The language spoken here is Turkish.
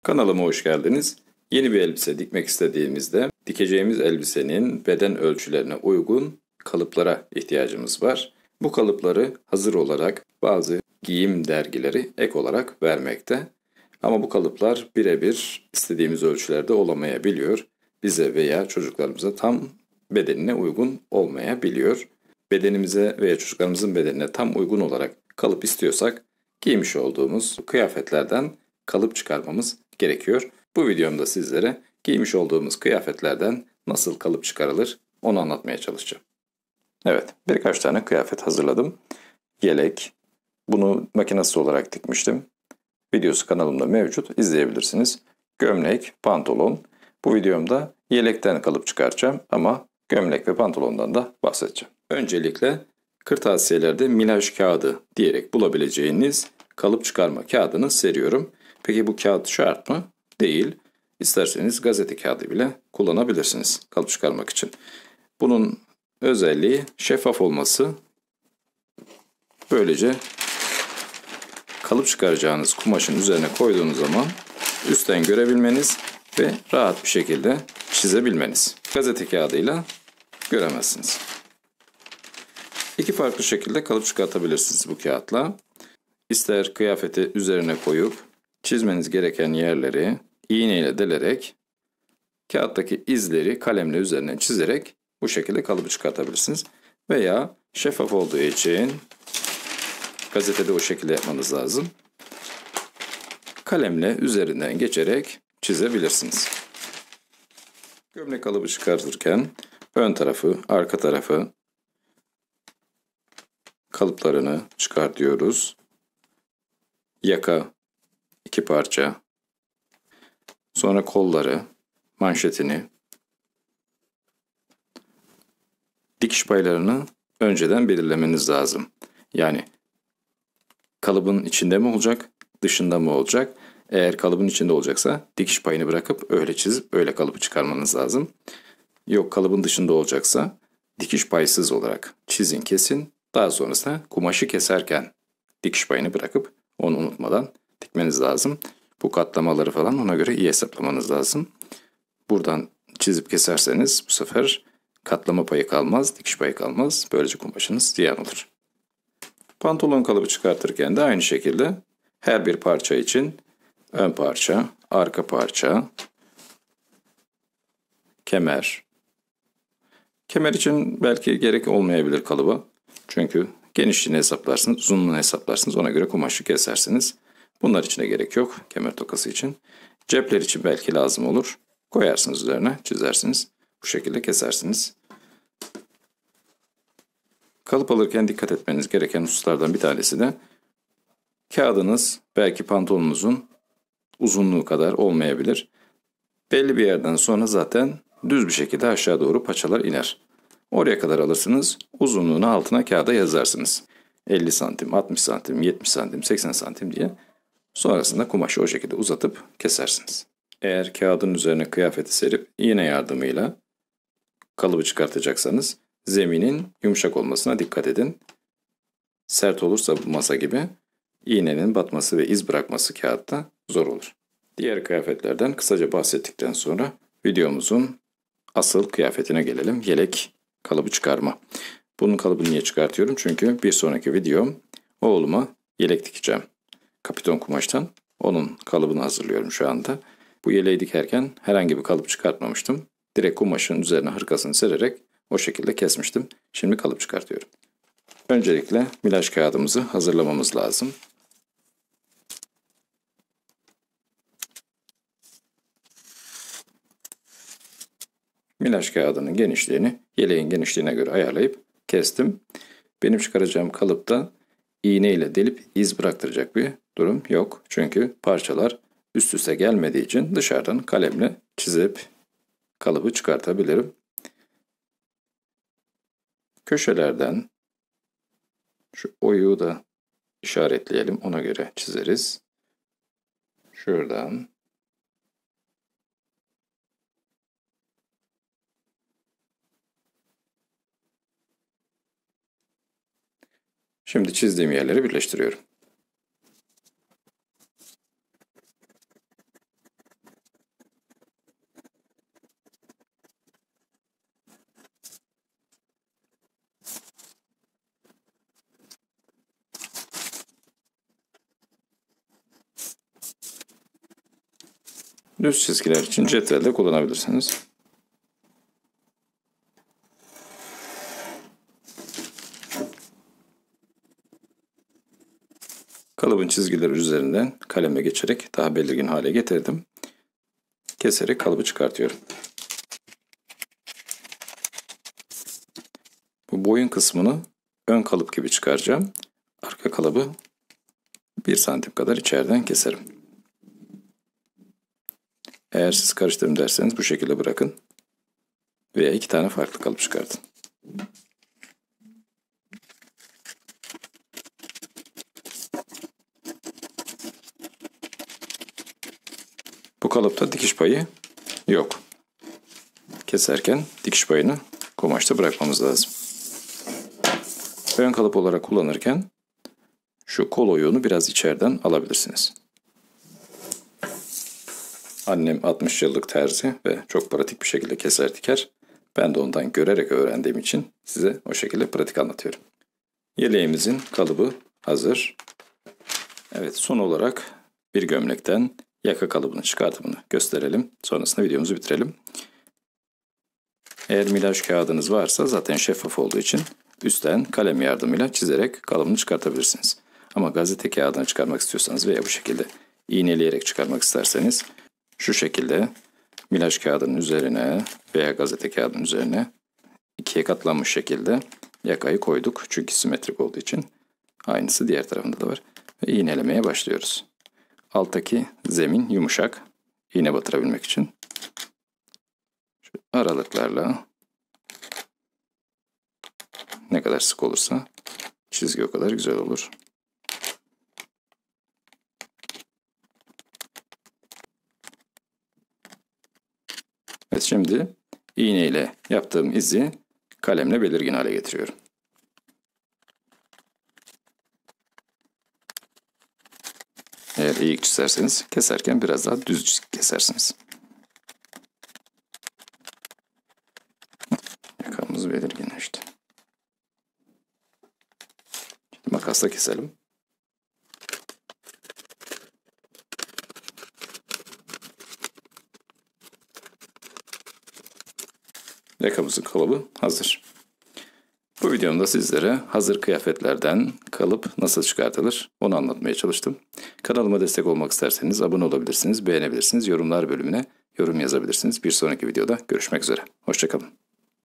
Kanalıma hoş geldiniz. Yeni bir elbise dikmek istediğimizde dikeceğimiz elbisenin beden ölçülerine uygun kalıplara ihtiyacımız var. Bu kalıpları hazır olarak bazı giyim dergileri ek olarak vermekte. Ama bu kalıplar birebir istediğimiz ölçülerde olamayabiliyor. Bize veya çocuklarımıza tam bedenine uygun olmayabiliyor. Bedenimize veya çocuklarımızın bedenine tam uygun olarak kalıp istiyorsak giymiş olduğumuz kıyafetlerden kalıp çıkarmamız gerekiyor. Bu videomda sizlere giymiş olduğumuz kıyafetlerden nasıl kalıp çıkarılır onu anlatmaya çalışacağım. Evet, birkaç tane kıyafet hazırladım. Yelek, bunu makinası olarak dikmiştim. Videosu kanalımda mevcut, izleyebilirsiniz. Gömlek, pantolon. Bu videomda yelekten kalıp çıkaracağım ama gömlek ve pantolondan da bahsedeceğim. Öncelikle kırtasiyelerde milaj kağıdı diyerek bulabileceğiniz kalıp çıkarma kağıdını seriyorum. Peki bu kağıt şart mı? Değil. İsterseniz gazete kağıdı bile kullanabilirsiniz kalıp çıkarmak için. Bunun özelliği şeffaf olması. Böylece kalıp çıkaracağınız kumaşın üzerine koyduğunuz zaman üstten görebilmeniz ve rahat bir şekilde çizebilmeniz. Gazete kağıdıyla göremezsiniz. İki farklı şekilde kalıp çıkartabilirsiniz bu kağıtla. İster kıyafeti üzerine koyup çizmeniz gereken yerleri iğneyle delerek kağıttaki izleri kalemle üzerine çizerek bu şekilde kalıbı çıkartabilirsiniz. Veya şeffaf olduğu için gazetede o şekilde yapmanız lazım. Kalemle üzerinden geçerek çizebilirsiniz. Gömlek kalıbı çıkartırken ön tarafı, arka tarafı kalıplarını çıkartıyoruz. Yaka iki parça. Sonra kolları, manşetini, dikiş paylarını önceden belirlemeniz lazım. Yani kalıbın içinde mi olacak, dışında mı olacak? Eğer kalıbın içinde olacaksa dikiş payını bırakıp öyle çizip öyle kalıbı çıkarmanız lazım. Yok, kalıbın dışında olacaksa dikiş paysız olarak çizin, kesin. Daha sonrasında kumaşı keserken dikiş payını bırakıp onu unutmadan dikmeniz lazım. Bu katlamaları falan ona göre iyi hesaplamanız lazım. Buradan çizip keserseniz bu sefer katlama payı kalmaz, dikiş payı kalmaz. Böylece kumaşınız ziyan olur. Pantolon kalıbı çıkartırken de aynı şekilde her bir parça için ön parça, arka parça, kemer. Kemer için belki gerek olmayabilir kalıba. Çünkü genişliğini hesaplarsınız, uzunluğunu hesaplarsınız. Ona göre kumaşı kesersiniz. Bunlar için de gerek yok kemer tokası için. Cepler için belki lazım olur. Koyarsınız üzerine, çizersiniz. Bu şekilde kesersiniz. Kalıp alırken dikkat etmeniz gereken hususlardan bir tanesi de kağıdınız belki pantolonunuzun uzunluğu kadar olmayabilir. Belli bir yerden sonra zaten düz bir şekilde aşağı doğru paçalar iner. Oraya kadar alırsınız, uzunluğunu altına kağıda yazarsınız. 50 santim, 60 santim, 70 santim, 80 santim diye. Sonrasında kumaşı o şekilde uzatıp kesersiniz. Eğer kağıdın üzerine kıyafeti serip iğne yardımıyla kalıbı çıkartacaksanız zeminin yumuşak olmasına dikkat edin. Sert olursa bu masa gibi iğnenin batması ve iz bırakması kağıtta zor olur. Diğer kıyafetlerden kısaca bahsettikten sonra videomuzun asıl kıyafetine gelelim. Yelek kalıbı çıkarma. Bunun kalıbını niye çıkartıyorum? Çünkü bir sonraki videom oğluma yelek dikeceğim. Kapiton kumaştan. Onun kalıbını hazırlıyorum şu anda. Bu yeleği dikerken herhangi bir kalıp çıkartmamıştım. Direkt kumaşın üzerine hırkasını sererek o şekilde kesmiştim. Şimdi kalıp çıkartıyorum. Öncelikle milaj kağıdımızı hazırlamamız lazım. Milaj kağıdının genişliğini yeleğin genişliğine göre ayarlayıp kestim. Benim çıkaracağım kalıpta iğne ile delip iz bıraktıracak bir durum yok. Çünkü parçalar üst üste gelmediği için dışarıdan kalemle çizip kalıbı çıkartabilirim. Köşelerden şu oyuğu da işaretleyelim, ona göre çizeriz. Şuradan şimdi çizdiğim yerleri birleştiriyorum. Düz çizgiler için cetvelde kullanabilirsiniz. Kalıbın çizgileri üzerinden kalemle geçerek daha belirgin hale getirdim. Keserek kalıbı çıkartıyorum. Bu boyun kısmını ön kalıp gibi çıkaracağım. Arka kalıbı 1 santim kadar içeriden keserim. Eğer siz karıştırın derseniz bu şekilde bırakın. Veya 2 tane farklı kalıp çıkartın. Bu kalıpta dikiş payı yok. Keserken dikiş payını kumaşta bırakmamız lazım. Ön kalıp olarak kullanırken şu kol oyuğunu biraz içeriden alabilirsiniz. Annem 60 yıllık terzi ve çok pratik bir şekilde keser diker. Ben de ondan görerek öğrendiğim için size o şekilde pratik anlatıyorum. Yeleğimizin kalıbı hazır. Evet, son olarak bir gömlekten yaka kalıbını çıkartımını gösterelim. Sonrasında videomuzu bitirelim. Eğer milaj kağıdınız varsa zaten şeffaf olduğu için üstten kalem yardımıyla çizerek kalıbını çıkartabilirsiniz. Ama gazete kağıdını çıkarmak istiyorsanız veya bu şekilde iğneleyerek çıkarmak isterseniz şu şekilde milaj kağıdının üzerine veya gazete kağıdının üzerine ikiye katlanmış şekilde yakayı koyduk. Çünkü simetrik olduğu için aynısı diğer tarafında da var. Ve iğnelemeye başlıyoruz. Alttaki zemin yumuşak. İğne batırabilmek için. Şu aralıklarla ne kadar sık olursa çizgi o kadar güzel olur. Evet, şimdi iğneyle yaptığım izi kalemle belirgin hale getiriyorum. Eğer eğik çizerseniz keserken biraz daha düz kesersiniz. Yakamız belirginleşti. Şimdi makasla keselim. Yakamızın kalıbı hazır. Bu videomda sizlere hazır kıyafetlerden kalıp nasıl çıkartılır onu anlatmaya çalıştım. Kanalıma destek olmak isterseniz abone olabilirsiniz, beğenebilirsiniz, yorumlar bölümüne yorum yazabilirsiniz. Bir sonraki videoda görüşmek üzere. Hoşça kalın.